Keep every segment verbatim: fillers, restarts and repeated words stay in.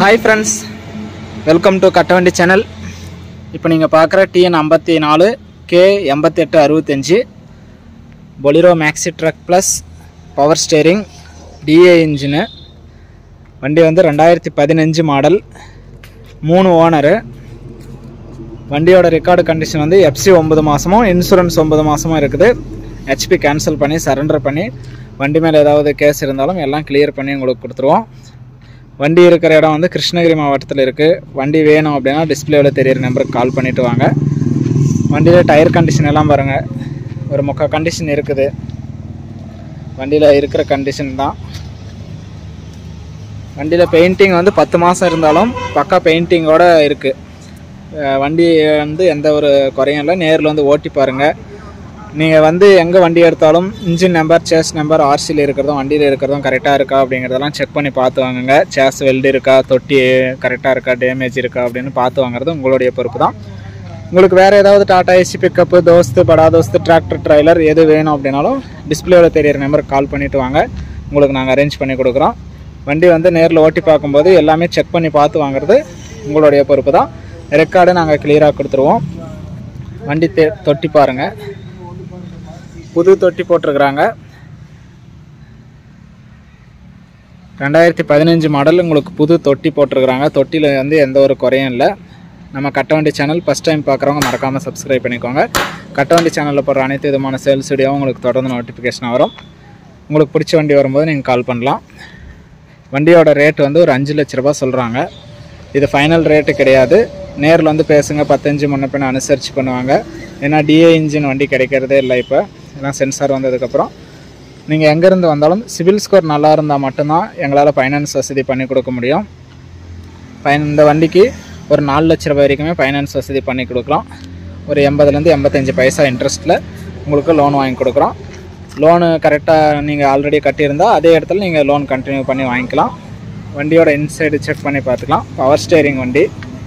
Hi friends, welcome to Kattavandi channel. இப்போ நீங்க பார்க்குற T N ஐம்பத்தி நாலு K எண்பத்தி எட்டு அறுபத்தி ஐந்து Bolero Maxi Truck Plus Power Steering D A engine. வண்டி வந்து ரெண்டாயிரத்து பதினைந்து மாடல், மூணு ஓனர். வண்டியோட ரெக்கார்டு கண்டிஷன் வந்து F C ஒன்பது மாசமும் இன்சூரன்ஸ் ஒன்பது மாசமும் இருக்குது. H P கேன்சல் பண்ணி சரண்டர் பண்ணி வண்டி மேல ஏதாவது கேஸ் இருந்தாலும் எல்லாம் கிளியர் பண்ணி உங்களுக்கு கொடுத்துருவோம். வண்டி இருக்கிற இடம் வந்து கிருஷ்ணகிரி மாவட்டத்தில் இருக்குது. வண்டி வேணும் அப்படின்னா டிஸ்பிளேவில் தெரியிற நம்பருக்கு கால் பண்ணிவிட்டு வாங்க. வண்டியில் டயர் கண்டிஷன் எல்லாம் பாருங்கள், ஒரு முக்கால் கண்டிஷன் இருக்குது. வண்டியில் இருக்கிற கண்டிஷன் தான். வண்டியில் பெயிண்டிங் வந்து பத்து மாதம் இருந்தாலும் பக்கா பெயிண்டிங்கோடு இருக்குது. வண்டி வந்து எந்த ஒரு குறையும் இல்லை. நேரில் வந்து ஓட்டி பாருங்கள். நீங்கள் வந்து எங்கே வண்டி எடுத்தாலும் இன்ஜின் நம்பர், சேஸ் நம்பர், ஆர்சியில் இருக்கிறதும் வண்டியில் இருக்கிறதும் கரெக்டாக இருக்கா அப்படிங்கிறதெல்லாம் செக் பண்ணி பார்த்து வாங்குங்க. சேஸ் வெல்டு இருக்கா, தொட்டி கரெக்டாக இருக்கா, டேமேஜ் இருக்கா அப்படின்னு பார்த்து வாங்குறது உங்களுடைய பொறுப்பு தான். உங்களுக்கு வேறு ஏதாவது டாடா ஏசி பிக்கப்பு, தோஸ்து, படா தோஸ்து, டிராக்டர், ட்ரைலர் எது வேணும் அப்படின்னாலும் டிஸ்பிளேவில் தெரியிற நம்பருக்கு கால் பண்ணிவிட்டு வாங்க. உங்களுக்கு நாங்கள் அரேஞ்ச் பண்ணி கொடுக்குறோம். வண்டி வந்து நேரில் ஓட்டி பார்க்கும்போது எல்லாமே செக் பண்ணி பார்த்து வாங்குறது உங்களுடைய பொறுப்பு தான். ரெக்கார்டு நாங்கள் கிளியராக கொடுத்துருவோம். வண்டி தே தொட்டி பாருங்கள், புது தொட்டி போட்டிருக்கிறாங்க. ரெண்டாயிரத்தி பதினஞ்சு மாடல் உங்களுக்கு புது தொட்டி போட்டிருக்கிறாங்க. தொட்டியில் வந்து எந்த ஒரு குறையும் இல்லை. நம்ம கட்டவண்டி சேனல் ஃபஸ்ட் டைம் பார்க்குறவங்க மறக்காமல் சப்ஸ்கிரைப் பண்ணிக்கோங்க. கட்டவண்டி சேனலில் போடுற அனைத்து விதமான சேல்ஸ் வீடியோவும் உங்களுக்கு தொடர்ந்து நோட்டிஃபிகேஷன் வரும். உங்களுக்கு பிடிச்ச வண்டி வரும்போது நீங்கள் கால் பண்ணலாம். வண்டியோட ரேட் வந்து ஒரு அஞ்சு லட்ச ரூபா சொல்கிறாங்க. இது ஃபைனல் ரேட்டு கிடையாது. நேரில் வந்து பேசுங்க, பத்தஞ்சு முன்ன பின்ன அனுசரித்து பண்ணுவாங்க. ஏன்னா டிஏ இன்ஜின் வண்டி கிடைக்கிறதே இல்லை. இப்போ எல்லாம் சென்சார் வந்ததுக்கப்புறம் நீங்கள் எங்கேருந்து வந்தாலும் சிவில் ஸ்கோர் நல்லா இருந்தால் மட்டும்தான் எங்களால் ஃபைனான்ஸ் வசதி பண்ணி கொடுக்க முடியும். ஃபைன் இந்த வண்டிக்கு ஒரு நாலு லட்ச ரூபாய் வரைக்குமே ஃபைனான்ஸ் வசதி பண்ணி கொடுக்குறோம். ஒரு எண்பதுலேருந்து எண்பத்தஞ்சு பைசா இன்ட்ரெஸ்ட்டில் உங்களுக்கு லோன் வாங்கி கொடுக்குறோம். லோனு கரெக்டாக நீங்கள் ஆல்ரெடி கட்டியிருந்தால் அதே இடத்துல நீங்கள் லோன் கண்டினியூ பண்ணி வாங்கிக்கலாம். வண்டியோட இன்சைடு செக் பண்ணி பார்த்துக்கலாம். பவர் ஸ்டேரிங் வண்டி.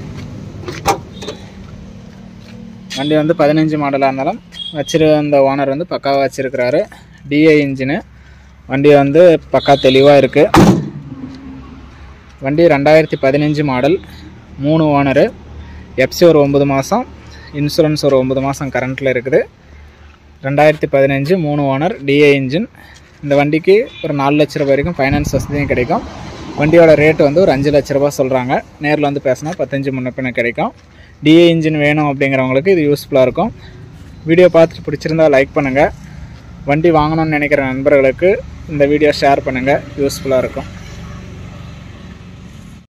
வண்டி வந்து பதினஞ்சு மாடலாக இருந்தாலும் வச்சிருந்த ஓனர் வந்து பக்காவாக வச்சுருக்கிறாரு. DA engine. வண்டி வந்து பக்கா தெளிவாக இருக்குது. வண்டி ரெண்டாயிரத்தி பதினஞ்சு மாடல், மூணு ஓனரு. எஃப்சி ஒரு ஒம்பது மாதம், இன்சூரன்ஸ் ஒரு ஒம்பது மாதம் கரண்ட்டில் இருக்குது. ரெண்டாயிரத்தி பதினஞ்சு, மூணு ஓனர், டிஏ இன்ஜின். இந்த வண்டிக்கு ஒரு நாலு லட்ச ரூபாய் வரைக்கும் ஃபைனான்ஸ் வசதியும் கிடைக்கும். வண்டியோட ரேட்டு வந்து ஒரு அஞ்சு லட்ச ரூபா சொல்கிறாங்க. நேரில் வந்து பேசினா பத்தஞ்சு முன்ன பின்ன கிடைக்கும். டிஏ இன்ஜின் வேணும் அப்படிங்கிறவங்களுக்கு இது யூஸ்ஃபுல்லாக இருக்கும். வீடியோ பார்த்துட்டு பிடிச்சிருந்தால் லைக் பண்ணுங்கள். வண்டி வாங்கணும்னு நினைக்கிற நண்பர்களுக்கு இந்த வீடியோ ஷேர் பண்ணுங்கள். யூஸ்ஃபுல்லாக இருக்கும்.